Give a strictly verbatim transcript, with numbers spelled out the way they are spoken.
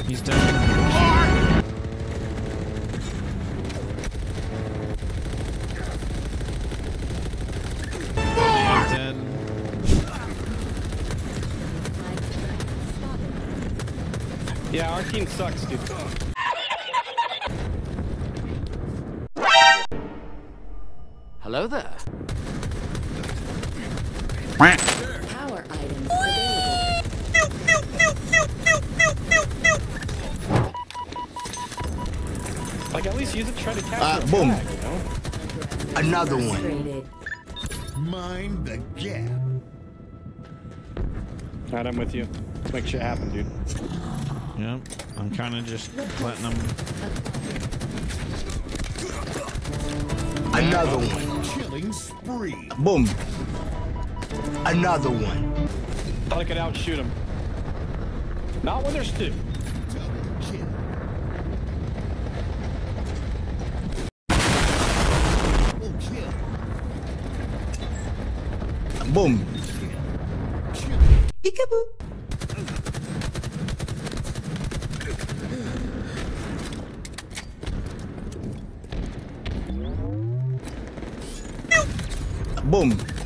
He's dead. He's dead. Yeah, our team sucks, dude. Hello there. Power items available. Like, at least use it to try to catch Uh, the boom. flag, you know? Another one. Traded. Mind the gap. Alright, I'm with you. Let's make shit happen, dude. Yep. I'm kind of just letting them. Another one. Killing spree. Boom. Another one. Thought I could outshoot him. Not when there's two. Double kill. Double kill. Boom. Kill. Boom.